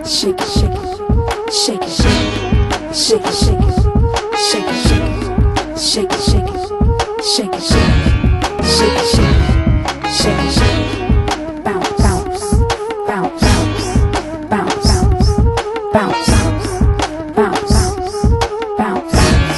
Shake it, shake it, shake it, shake it, shake it, shake it, shake it, shake it, shake it, shake it, shake it, shake it, shake it, shake it, bounce, bounce, bounce, bounce, bounce, bounce, bounce, bounce, bounce,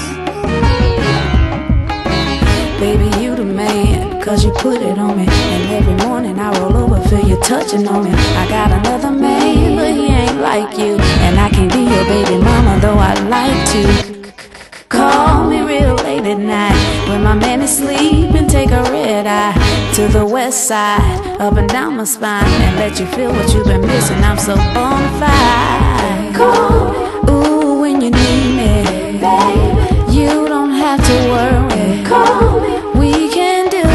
bounce. Baby, you the man, 'cause you put it on me. And every morning I roll over, feel you touching on me. I got another man, but he ain't like you. And I can't be your baby mama, though I'd like to. Call me real late at night when my man is sleeping. Take a red eye to the west side, up and down my spine, and let you feel what you've been missing. I'm so bona fide. Call me, ooh, when you need me, baby. You don't have to worry. Call me, we can do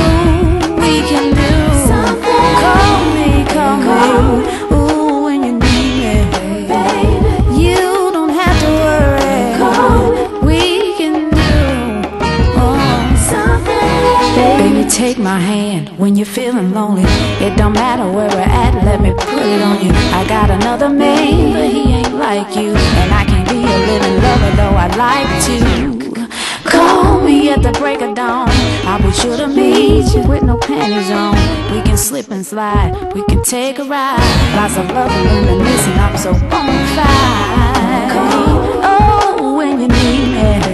something. Call me, ooh, when you need me, baby. You don't have to worry. Call me, we can do something. Baby, take my hand when you're feeling lonely. It don't matter where we're at, let me put it on you. I got another man, but he ain't like you. And I can't be a living lover, though I'd like to. Call me at the break of dawn, I'll be sure to meet you with no panties on. We can slip and slide, we can take a ride. Lots of love and reminiscing, I'm so bona fide. Oh, when you need me,